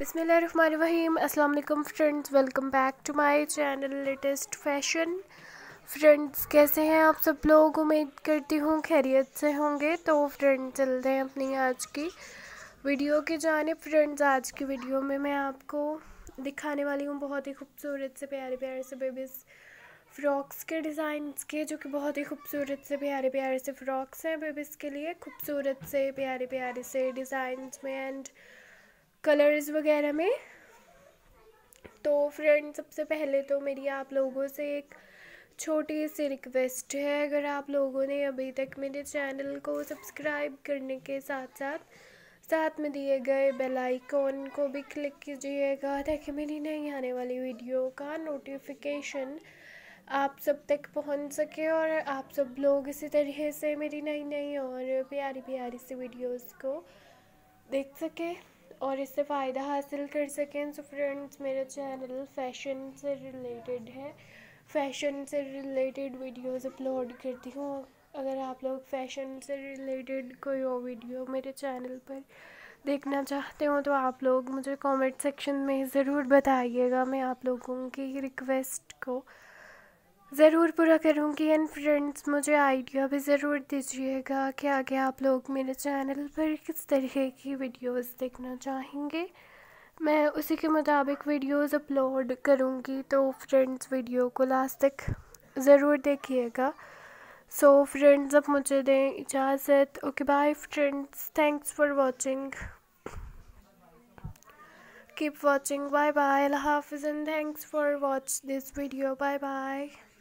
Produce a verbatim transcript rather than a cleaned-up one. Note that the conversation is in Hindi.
बिस्मिल्लाहिर्रहमानिर्रहीम। अस्सलाम वालेकुम friends, welcome back to my channel latest fashion. Friends, कैसे हैं आप सब लोग? उम्मीद करती हूँ खैरियत से होंगे। तो फ्रेंड्स, चलते हैं अपनी आज की वीडियो की जानिब। फ्रेंड्स, आज की वीडियो में मैं आपको दिखाने वाली हूँ बहुत ही खूबसूरत से प्यारे प्यारे से बेबीज़ फ़्रॉक्स के डिज़ाइंस के, जो कि बहुत ही खूबसूरत से प्यारे प्यारे से फ़्रॉक्स हैं बेबीज़ के लिए, खूबसूरत से प्यारे प्यारे से डिज़ाइंस में एंड कलर्स वगैरह में। तो फ्रेंड, सबसे पहले तो मेरी आप लोगों से एक छोटी सी रिक्वेस्ट है, अगर आप लोगों ने अभी तक मेरे चैनल को सब्सक्राइब करने के साथ साथ साथ में दिए गए बेल आइकॉन को भी क्लिक कीजिएगा, ताकि मेरी नई आने वाली वीडियो का नोटिफिकेशन आप सब तक पहुंच सके और आप सब लोग इसी तरह से मेरी नई नई और प्यारी प्यारी सी वीडियोस को देख सकें और इससे फ़ायदा हासिल कर सकें। सो फ्रेंड्स, मेरा चैनल फ़ैशन से रिलेटेड है, फ़ैशन से रिलेटेड वीडियोस अपलोड करती हूँ। अगर आप लोग फ़ैशन से रिलेटेड कोई और वीडियो मेरे चैनल पर देखना चाहते हो तो आप लोग मुझे कमेंट सेक्शन में ज़रूर बताइएगा। मैं आप लोगों की रिक्वेस्ट को ज़रूर पूरा करूँगी। एंड फ्रेंड्स, मुझे आइडिया भी ज़रूर दीजिएगा कि आगे आप लोग मेरे चैनल पर किस तरह की वीडियोस देखना चाहेंगे, मैं उसी के मुताबिक वीडियोस अपलोड करूँगी। तो फ्रेंड्स, वीडियो को लास्ट तक ज़रूर देखिएगा। सो फ्रेंड्स, अब मुझे दें इजाज़त। Okay, bye friends, thanks for watching, keep watching, bye bye, अल्लाह हाफिज़ and thanks for watch this video, bye bye.